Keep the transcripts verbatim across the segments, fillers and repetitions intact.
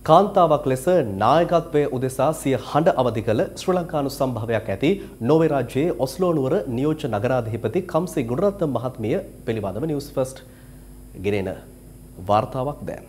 කාන්තාවක් ලෙස නායකත්වයේ උදෙසා සිය හඬ අවදි කළ ශ්‍රී ලංකානු සම්භවයක් ඇති නෝර්වේ රාජ්‍යයේ ඔස්ලෝ නුවර නියෝජ්‍ය නගරාධිපති කම්සි ගුණරත්න මහත්මිය පිළිබඳව නිවුස් ෆස්ට් ගෙනෙන වාර්තාවක් දැන්.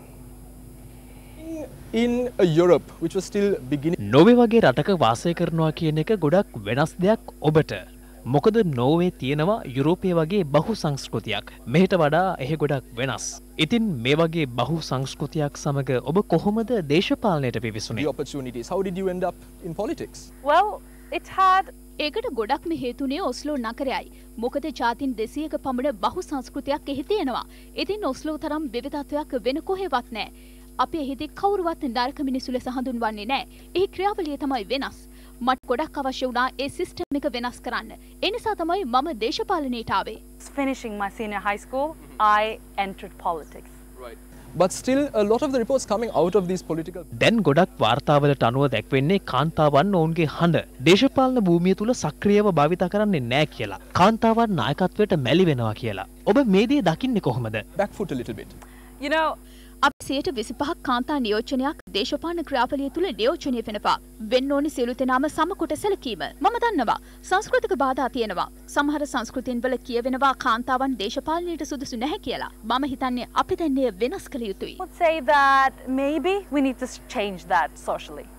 In Europe, which was still beginning. Norway වගේ රටක වාසය කරනවා කියන එක ගොඩක් වෙනස් දෙයක් ඔබට. මොකද නෝර්වේ තියෙනවා යුරෝපය වගේ බහු සංස්කෘතියක්. මෙහෙට වඩා එහෙ ගොඩක් වෙනස්. ඉතින් මේ වගේ බහු සංස්කෘතියක් සමග ඔබ කොහොමද දේශපාලනයට පිවිසුනේ? The opportunities. How did you end up in politics? Well, it had ඒකට ගොඩක්ම හේතුනේ ඔස්ලෝ නගරයයි. මොකද ජාතින් දෙසීයක පමණ බහු සංස්කෘතියක් එහි තියෙනවා. ඉතින් ඔස්ලෝ තරම් විවිධත්වයක් වෙන කොහෙවත් නැහැ. අපි එහිදී කවුරුවත් නරක මිනිස්සු ලෙස හඳුන්වන්නේ නැහැ. ඒ ක්‍රියාවලිය තමයි වෙනස්. මට ගොඩක් අවශ්‍ය වුණා ඒ සිස්ටම් එක වෙනස් කරන්න. ඒ නිසා තමයි මම දේශපාලනයට ආවේ. Finishing my senior high school, I entered politics. Right. But still a lot of the reports coming out of these political දැන් ගොඩක් වාර්තාවලට අනුව දැක්වෙන්නේ කාන්තාවන් ඔවුන්ගේ හඬ දේශපාලන භූමිය තුල සක්‍රියව භාවිත කරන්නේ නැහැ කියලා. කාන්තාවන් නායකත්වයට මැලි වෙනවා කියලා. ඔබ මේ දේ දකින්නේ කොහොමද? back foot a little bit. You know, අපි සියයට විසිපහක් කාන්තා නියෝජනයක් දේශපාලන ක්‍රියාවලිය තුළ නියෝජනය වෙනවා. වෙන්න ඕනි සියලු දෙනාම සමකොට සැලකීම. මම දන්නවා සංස්කෘතික බාධා තියෙනවා. සමහර සංස්කෘතීන් වල කියවෙනවා කාන්තාවන් දේශපාලනයට සුදුසු නැහැ කියලා. මම හිතන්නේ අපි දැන් එය වෙනස් කළ යුතුයි. I would say that maybe we need to change that socially.